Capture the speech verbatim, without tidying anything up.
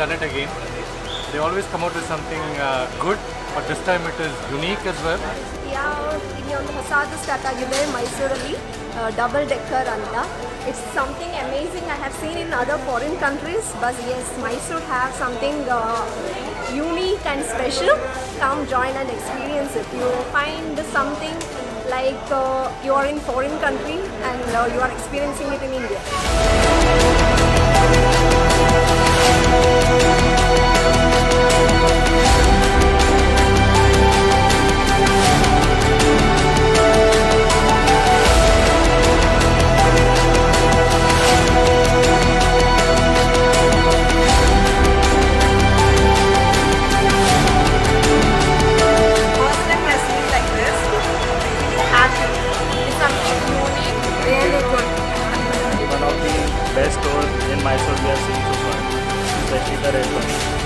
done it again. They always come out with something uh, good, but this time it is unique as well. Yeah, ಇನ್ನೊಂದು ಹೊಸದು start ಆಗಿದೆ ಮೈಸೂರಲ್ಲಿ double decker ಅಂತ. It's something amazing I have seen in other foreign countries, but yes, Mysore have something uh, unique and special. Come join and experience it. You find something like uh, you are in foreign country and uh, you are experiencing it in India. One of the best stores in Mysore we have seen so far, especially the red one.